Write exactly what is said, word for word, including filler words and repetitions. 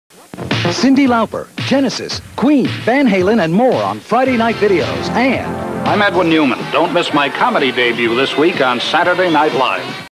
Cyndi Lauper, Genesis, Queen, Van Halen, and more on Friday Night Videos. And I'm Edwin Newman. Don't miss my comedy debut this week on Saturday Night Live.